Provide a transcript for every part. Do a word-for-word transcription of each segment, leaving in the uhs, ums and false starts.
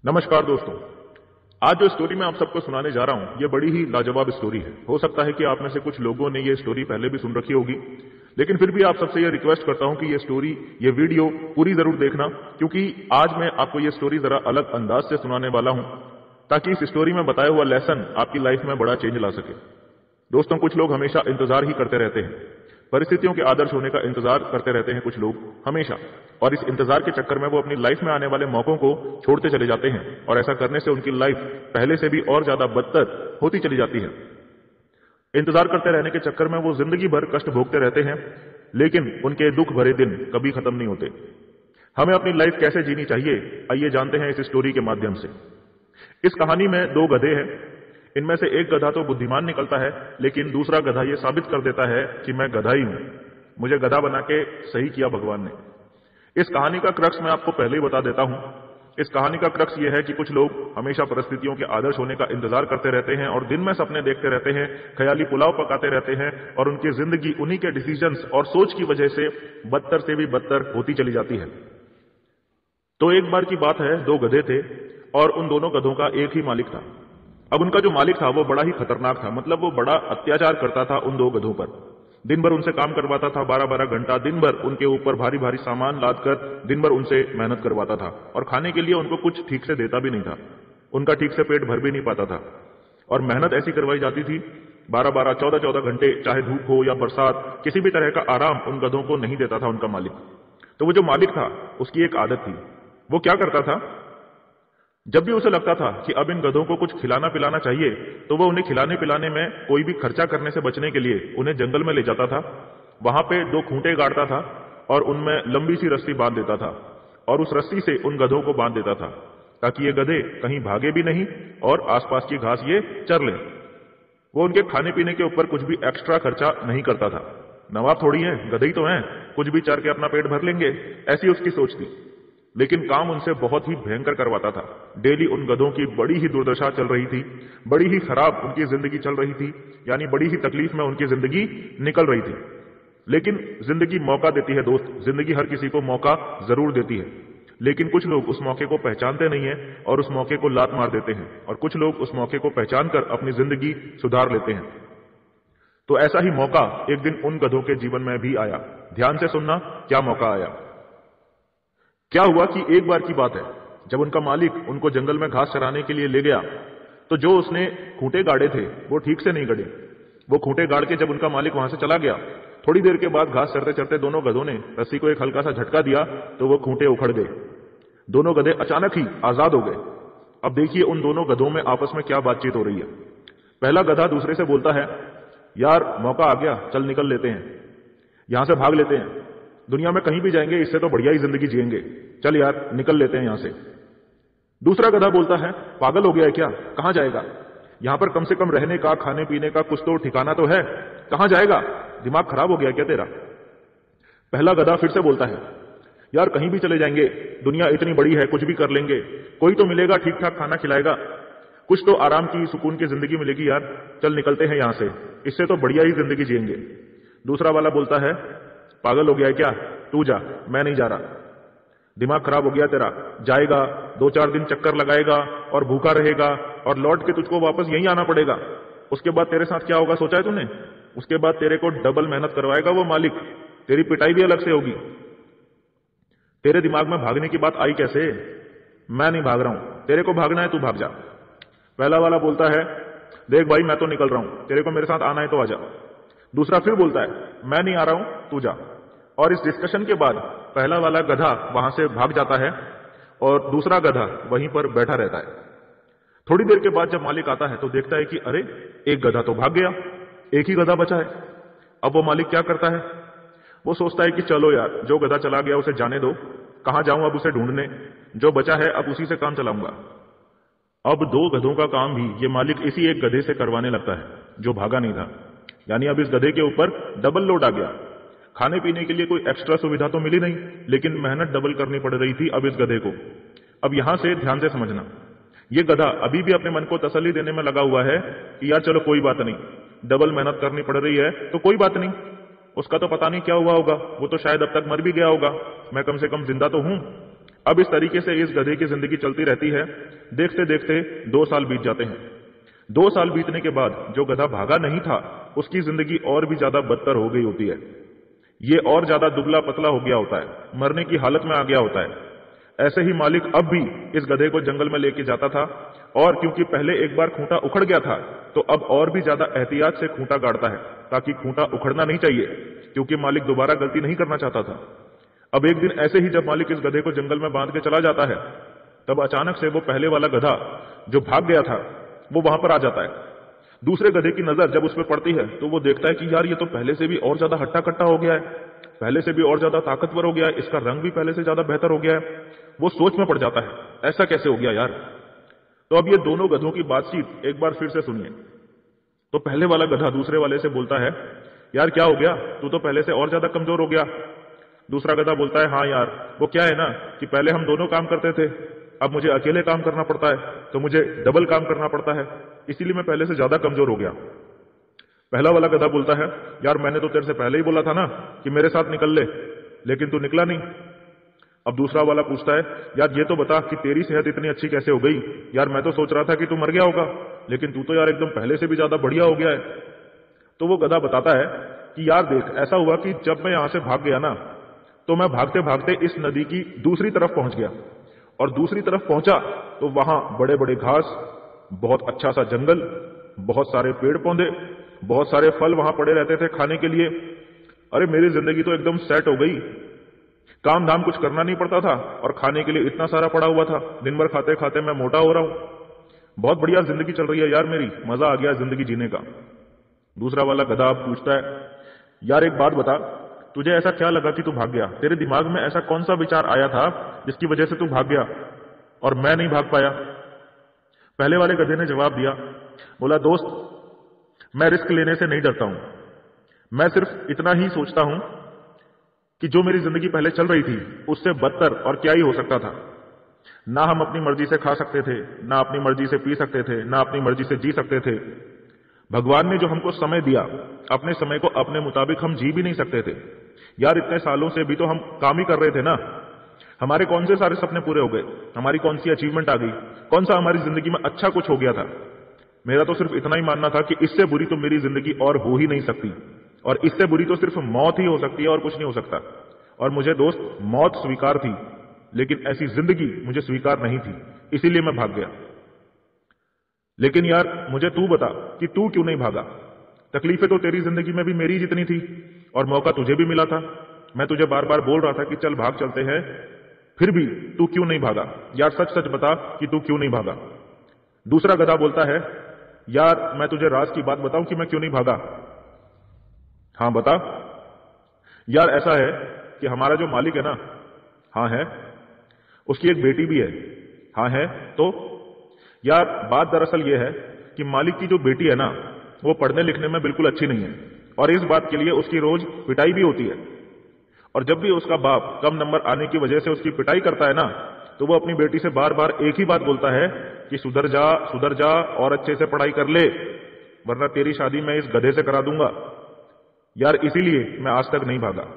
नमस्कार दोस्तों। आज जो स्टोरी मैं आप सबको सुनाने जा रहा हूं ये बड़ी ही लाजवाब स्टोरी है। हो सकता है कि आप में से कुछ लोगों ने ये स्टोरी पहले भी सुन रखी होगी, लेकिन फिर भी आप सबसे ये रिक्वेस्ट करता हूं कि ये स्टोरी, ये वीडियो पूरी जरूर देखना, क्योंकि आज मैं आपको ये स्टोरी जरा अलग अंदाज से सुनाने वाला हूं ताकि इस स्टोरी में बताया हुआ लेसन आपकी लाइफ में बड़ा चेंज ला सके। दोस्तों, कुछ लोग हमेशा इंतजार ही करते रहते हैं, परिस्थितियों के आदर्श होने का इंतजार करते रहते हैं कुछ लोग हमेशा, और इस इंतजार के चक्कर में वो अपनी लाइफ में आने वाले मौकों को छोड़ते चले जाते हैं, और ऐसा करने से उनकी लाइफ पहले से भी और ज्यादा बदतर होती चली जाती है। इंतजार करते रहने के चक्कर में वो जिंदगी भर कष्ट भोगते रहते हैं, लेकिन उनके दुख भरे दिन कभी खत्म नहीं होते। हमें अपनी लाइफ कैसे जीनी चाहिए, आइए जानते हैं इस स्टोरी के माध्यम से। इस कहानी में दो गधे हैं। इनमें से एक गधा तो बुद्धिमान निकलता है, लेकिन दूसरा गधा यह साबित कर देता है कि मैं गधा ही हूं, मुझे गधा बना के सही किया भगवान ने। इस कहानी का क्रक्स मैं आपको पहले ही बता देता हूं। इस कहानी का क्रक्स यह है कि कुछ लोग हमेशा परिस्थितियों के आदर्श होने का इंतजार करते रहते हैं और दिन में सपने देखते रहते हैं, ख्याली पुलाव पकाते रहते हैं, और उनकी जिंदगी उन्हीं के डिसीजंस और सोच की वजह से बदतर से भी बदतर होती चली जाती है। तो एक बार की बात है, दो गधे थे और उन दोनों गधों का एक ही मालिक था। अब उनका जो मालिक था वो बड़ा ही खतरनाक था, मतलब वो बड़ा अत्याचार करता था उन दो गधों पर। दिन भर उनसे काम करवाता था, बारह बारह घंटा दिन भर उनके ऊपर भारी भारी सामान लादकर दिन भर उनसे मेहनत करवाता था, और खाने के लिए उनको कुछ ठीक से देता भी नहीं था। उनका ठीक से पेट भर भी नहीं पाता था, और मेहनत ऐसी करवाई जाती थी बारह बारह चौदह चौदह घंटे, चाहे धूप हो या बरसात, किसी भी तरह का आराम उन गधों को नहीं देता था उनका मालिक। तो वो जो मालिक था उसकी एक आदत थी। वो क्या करता था, जब भी उसे लगता था कि अब इन गधों को कुछ खिलाना पिलाना चाहिए, तो वो उन्हें खिलाने पिलाने में कोई भी खर्चा करने से बचने के लिए उन्हें जंगल में ले जाता था। वहां पे दो खूंटे गाड़ता था और उनमें लंबी सी रस्सी बांध देता था, और उस रस्सी से उन गधों को बांध देता था ताकि ये गधे कहीं भागे भी नहीं और आसपास की घास ये चर लें। वो उनके खाने पीने के ऊपर कुछ भी एक्स्ट्रा खर्चा नहीं करता था। नवाब थोड़ी है, गधे ही तो हैं, कुछ भी चर के अपना पेट भर लेंगे, ऐसी उसकी सोच थी। लेकिन काम उनसे बहुत ही भयंकर करवाता था। डेली उन गधों की बड़ी ही दुर्दशा चल रही थी, बड़ी ही खराब उनकी जिंदगी चल रही थी, यानी बड़ी ही तकलीफ में उनकी जिंदगी निकल रही थी। लेकिन जिंदगी मौका देती है दोस्त, जिंदगी हर किसी को मौका जरूर देती है, लेकिन कुछ लोग उस मौके को पहचानते नहीं है और उस मौके को लात मार देते हैं, और कुछ लोग उस मौके को पहचान कर अपनी जिंदगी सुधार लेते हैं। तो ऐसा ही मौका एक दिन उन गधों के जीवन में भी आया। ध्यान से सुनना, क्या मौका आया। क्या हुआ कि एक बार की बात है, जब उनका मालिक उनको जंगल में घास चराने के लिए ले गया, तो जो उसने खूंटे गाड़े थे वो ठीक से नहीं गड़े। वो खूंटे गाड़ के जब उनका मालिक वहां से चला गया, थोड़ी देर के बाद घास चरते चरते दोनों गधों ने रस्सी को एक हल्का सा झटका दिया तो वो खूंटे उखड़ गए। दोनों गधे अचानक ही आजाद हो गए। अब देखिए उन दोनों गधों में आपस में क्या बातचीत हो रही है। पहला गधा दूसरे से बोलता है, यार मौका आ गया, चल निकल लेते हैं, यहां से भाग लेते हैं, दुनिया में कहीं भी जाएंगे इससे तो बढ़िया ही जिंदगी जिएंगे, चल यार निकल लेते हैं यहां से। दूसरा गधा बोलता है, पागल हो गया है क्या, कहां जाएगा, यहां पर कम से कम रहने का, खाने पीने का कुछ तो ठिकाना तो है, कहां जाएगा, दिमाग खराब हो गया क्या तेरा। पहला गधा फिर से बोलता है, यार कहीं भी चले जाएंगे, दुनिया इतनी बड़ी है, कुछ भी कर लेंगे, कोई तो मिलेगा ठीक ठाक खाना खिलाएगा, कुछ तो आराम की सुकून की जिंदगी मिलेगी यार, चल निकलते हैं यहां से, इससे तो बढ़िया ही जिंदगी जिएंगे। दूसरा वाला बोलता है, पागल हो गया है क्या, तू जा, मैं नहीं जा रहा, दिमाग खराब हो गया तेरा, जाएगा दो चार दिन चक्कर लगाएगा और भूखा रहेगा और लौट के तुझको वापस यहीं आना पड़ेगा। उसके बाद तेरे साथ क्या होगा सोचा है तूने, उसके बाद तेरे को डबल मेहनत करवाएगा वो मालिक, तेरी पिटाई भी अलग से होगी। तेरे दिमाग में भागने की बात आई कैसे, मैं नहीं भाग रहा हूं, तेरे को भागना है तू भाग जा। पहला वाला बोलता है, देख भाई मैं तो निकल रहा हूं, तेरे को मेरे साथ आना है तो आ जा। दूसरा फिर बोलता है, मैं नहीं आ रहा हूं, तू जा। और इस डिस्कशन के बाद पहला वाला गधा वहां से भाग जाता है और दूसरा गधा वहीं पर बैठा रहता है। थोड़ी देर के बाद जब मालिक आता है तो देखता है कि अरे एक गधा तो भाग गया, एक ही गधा बचा है। अब वो मालिक क्या करता है, वो सोचता है कि चलो यार जो गधा चला गया उसे जाने दो, कहां जाऊं अब उसे ढूंढने, जो बचा है अब उसी से काम चलाऊंगा। अब दो गधों का काम भी ये मालिक इसी एक गधे से करवाने लगता है जो भागा नहीं था, यानी अब इस गधे के ऊपर डबल लोड आ गया। खाने पीने के लिए कोई एक्स्ट्रा सुविधा तो मिली नहीं, लेकिन मेहनत डबल करनी पड़ रही थी अब इस गधे को। अब यहां से ध्यान से समझना, ये गधा अभी भी अपने मन को तसल्ली देने में लगा हुआ है कि यार चलो कोई बात नहीं, डबल मेहनत करनी पड़ रही है तो कोई बात नहीं, उसका तो पता नहीं क्या हुआ होगा, वो तो शायद अब तक मर भी गया होगा, मैं कम से कम जिंदा तो हूं। अब इस तरीके से इस गधे की जिंदगी चलती रहती है। देखते देखते दो साल बीत जाते हैं। दो साल बीतने के बाद जो गधा भागा नहीं था उसकी जिंदगी और भी ज्यादा बदतर हो गई होती है। ये और ज्यादा दुबला पतला हो गया होता है, मरने की हालत में आ गया होता है। ऐसे ही मालिक अब भी इस गधे को जंगल में लेके जाता था, और क्योंकि पहले एक बार खूंटा उखड़ गया था तो अब और भी ज्यादा एहतियात से खूंटा गाड़ता है, ताकि खूंटा उखड़ना नहीं चाहिए, क्योंकि मालिक दोबारा गलती नहीं करना चाहता था। अब एक दिन ऐसे ही जब मालिक इस गधे को जंगल में बांध के चला जाता है, तब अचानक से वो पहले वाला गधा जो भाग गया था वो वहां पर आ जाता है। दूसरे गधे की नजर जब उस पर पड़ती है तो वो देखता है कि यार ये तो पहले से भी और ज्यादा हट्टा कट्टा हो गया है, पहले से भी और ज्यादा ताकतवर हो गया है, इसका रंग भी पहले से ज्यादा बेहतर हो गया है। वो सोच में पड़ जाता है, ऐसा कैसे हो गया यार। तो अब ये दोनों गधों की बातचीत एक बार फिर से सुनिए। तो पहले वाला गधा दूसरे वाले से बोलता है, यार क्या हो गया, तू तो पहले से और ज्यादा कमजोर हो गया। दूसरा गधा बोलता है, हाँ यार वो क्या है ना कि पहले हम दोनों काम करते थे, अब मुझे अकेले काम करना पड़ता है, तो मुझे डबल काम करना पड़ता है, इसीलिए मैं पहले से ज्यादा कमजोर हो गया। पहला वाला गधा बोलता है, यार मैंने तो तेरे से पहले ही बोला था ना कि मेरे साथ निकल ले, लेकिन तू निकला नहीं। अब दूसरा वाला पूछता है, यार ये तो बता कि तेरी सेहत इतनी अच्छी कैसे हो गई, यार मैं तो सोच रहा था कि तू मर गया होगा, लेकिन तू तो यार एकदम पहले से भी ज्यादा बढ़िया हो गया है। तो वो गधा बताता है कि यार देख, ऐसा हुआ कि जब मैं यहां से भाग गया ना, तो मैं भागते भागते इस नदी की दूसरी तरफ पहुंच गया, और दूसरी तरफ पहुंचा तो वहां बड़े बड़े घास, बहुत अच्छा सा जंगल, बहुत सारे पेड़ पौधे, बहुत सारे फल वहां पड़े रहते थे खाने के लिए। अरे मेरी जिंदगी तो एकदम सेट हो गई, काम धाम कुछ करना नहीं पड़ता था और खाने के लिए इतना सारा पड़ा हुआ था, दिन भर खाते खाते मैं मोटा हो रहा हूं। बहुत बढ़िया जिंदगी चल रही है यार मेरी, मजा आ गया जिंदगी जीने का। दूसरा वाला गधा पूछता है, यार एक बात बता, तुझे ऐसा क्या लगा कि तू भाग गया, तेरे दिमाग में ऐसा कौन सा विचार आया था जिसकी वजह से तू भाग गया और मैं नहीं भाग पाया। पहले वाले गधे ने जवाब दिया, बोला दोस्त, मैं रिस्क लेने से नहीं डरता हूं, मैं सिर्फ इतना ही सोचता हूं कि जो मेरी जिंदगी पहले चल रही थी उससे बदतर और क्या ही हो सकता था। ना हम अपनी मर्जी से खा सकते थे, ना अपनी मर्जी से पी सकते थे, ना अपनी मर्जी से जी सकते थे। भगवान ने जो हमको समय दिया, अपने समय को अपने मुताबिक हम जी भी नहीं सकते थे। यार इतने सालों से भी तो हम काम ही कर रहे थे ना, हमारे कौन से सारे सपने पूरे हो गए, हमारी कौन सी अचीवमेंट आ गई, कौन सा हमारी जिंदगी में अच्छा कुछ हो गया था। मेरा तो सिर्फ इतना ही मानना था कि इससे बुरी तो मेरी जिंदगी और हो ही नहीं सकती, और इससे बुरी तो सिर्फ मौत ही हो सकती है और कुछ नहीं हो सकता। और मुझे दोस्त मौत स्वीकार थी, लेकिन ऐसी जिंदगी मुझे स्वीकार नहीं थी, इसीलिए मैं भाग गया। लेकिन यार मुझे तू बता कि तू क्यों नहीं भागा। तकलीफें तो तेरी जिंदगी में भी मेरी जितनी थी, और मौका तुझे भी मिला था। मैं तुझे बार बार बोल रहा था कि चल भाग चलते हैं, फिर भी तू क्यों नहीं भागा। यार सच सच बता कि तू क्यों नहीं भागा। दूसरा गधा बोलता है, यार मैं तुझे राज की बात बताऊं कि मैं क्यों नहीं भागा। हाँ बता। यार ऐसा है कि हमारा जो मालिक है ना, हाँ है, उसकी एक बेटी भी है। हाँ है। तो यार बात दरअसल यह है कि मालिक की जो बेटी है ना, वो पढ़ने लिखने में बिल्कुल अच्छी नहीं है, और इस बात के लिए उसकी रोज पिटाई भी होती है। और जब भी उसका बाप कम नंबर आने की वजह से उसकी पिटाई करता है ना, तो वो अपनी बेटी से बार बार एक ही बात बोलता है कि सुधर जा सुधर जा और अच्छे से पढ़ाई कर ले, वरना तेरी शादी मैं इस गधे से करा दूंगा। यार इसीलिए मैं आज तक नहीं भागा।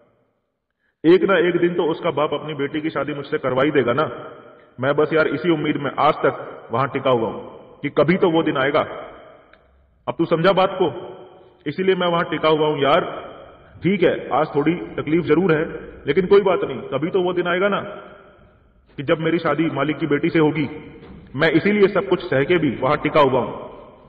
एक ना एक दिन तो उसका बाप अपनी बेटी की शादी मुझसे करवा ही देगा ना। मैं बस यार इसी उम्मीद में आज तक वहां टिका हुआ हूं कि कभी तो वो दिन आएगा। अब तू समझा बात को, इसीलिए मैं वहां टिका हुआ हूं यार। ठीक है, आज थोड़ी तकलीफ जरूर है, लेकिन कोई बात नहीं, कभी तो वो दिन आएगा ना कि जब मेरी शादी मालिक की बेटी से होगी। मैं इसीलिए सब कुछ सह के भी वहां टिका हुआ हूं।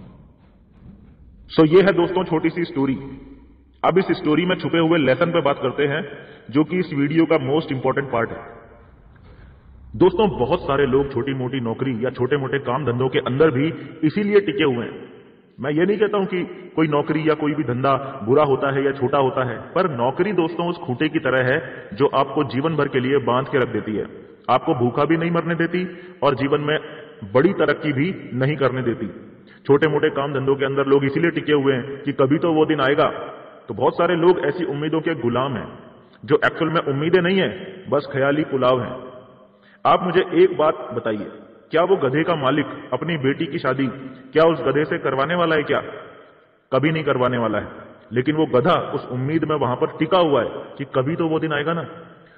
सो ये है दोस्तों छोटी सी स्टोरी। अब इस स्टोरी में छुपे हुए लेसन पे बात करते हैं, जो कि इस वीडियो का मोस्ट इंपॉर्टेंट पार्ट है। दोस्तों बहुत सारे लोग छोटी मोटी नौकरी या छोटे मोटे काम धंधों के अंदर भी इसीलिए टिके हुए हैं। मैं ये नहीं कहता हूं कि कोई नौकरी या कोई भी धंधा बुरा होता है या छोटा होता है, पर नौकरी दोस्तों उस खूंटे की तरह है जो आपको जीवन भर के लिए बांध के रख देती है। आपको भूखा भी नहीं मरने देती और जीवन में बड़ी तरक्की भी नहीं करने देती। छोटे मोटे काम धंधों के अंदर लोग इसीलिए टिके हुए हैं कि कभी तो वो दिन आएगा। तो बहुत सारे लोग ऐसी उम्मीदों के गुलाम हैं जो एक्चुअल में उम्मीदें नहीं है, बस ख्याली पुलाव है। आप मुझे एक बात बताइए, क्या वो गधे का मालिक अपनी बेटी की शादी क्या उस गधे से करवाने वाला है? क्या कभी नहीं करवाने वाला है। लेकिन वो गधा उस उम्मीद में वहां पर टिका हुआ है कि कभी तो वो दिन आएगा ना।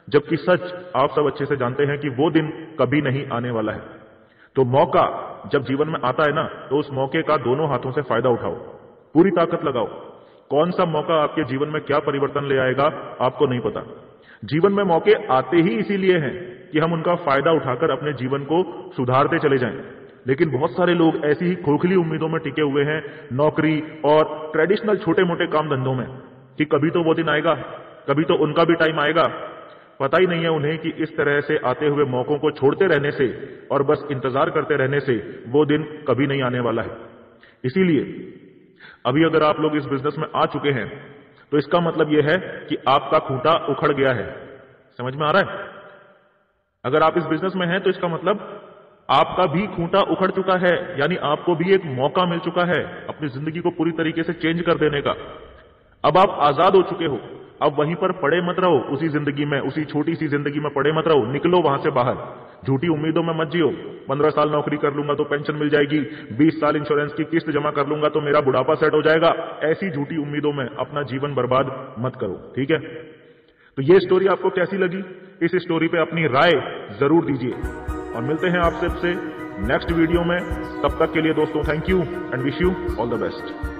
जबकि सच आप सब अच्छे से जानते हैं कि वो दिन कभी नहीं आने वाला है। तो मौका जब जीवन में आता है ना, तो उस मौके का दोनों हाथों से फायदा उठाओ, पूरी ताकत लगाओ। कौन सा मौका आपके जीवन में क्या परिवर्तन ले आएगा आपको नहीं पता। जीवन में मौके आते ही इसीलिए हैं कि हम उनका फायदा उठाकर अपने जीवन को सुधारते चले जाएं। लेकिन बहुत सारे लोग ऐसी ही खोखली उम्मीदों में टिके हुए हैं, नौकरी और ट्रेडिशनल छोटे मोटे काम धंधों में, कि कभी तो वो दिन आएगा, कभी तो उनका भी टाइम आएगा। पता ही नहीं है उन्हें कि इस तरह से आते हुए मौकों को छोड़ते रहने से और बस इंतजार करते रहने से वो दिन कभी नहीं आने वाला है। इसीलिए अभी अगर आप लोग इस बिजनेस में आ चुके हैं तो इसका मतलब यह है कि आपका खूंटा उखड़ गया है। समझ में आ रहा है? अगर आप इस बिजनेस में हैं तो इसका मतलब आपका भी खूंटा उखड़ चुका है, यानी आपको भी एक मौका मिल चुका है अपनी जिंदगी को पूरी तरीके से चेंज कर देने का। अब आप आजाद हो चुके हो। अब वहीं पर पड़े मत रहो, उसी जिंदगी में, उसी छोटी सी जिंदगी में पड़े मत रहो। निकलो वहां से बाहर। झूठी उम्मीदों में मत जियो। पंद्रह साल नौकरी कर लूंगा तो पेंशन मिल जाएगी, बीस साल इंश्योरेंस की किस्त जमा कर लूंगा तो मेरा बुढ़ापा सेट हो जाएगा। ऐसी झूठी उम्मीदों में अपना जीवन बर्बाद मत करो, ठीक है? तो ये स्टोरी आपको कैसी लगी? इस स्टोरी पे अपनी राय जरूर दीजिए और मिलते हैं आप सबसे नेक्स्ट वीडियो में। तब तक के लिए दोस्तों, thank you and wish you all the best.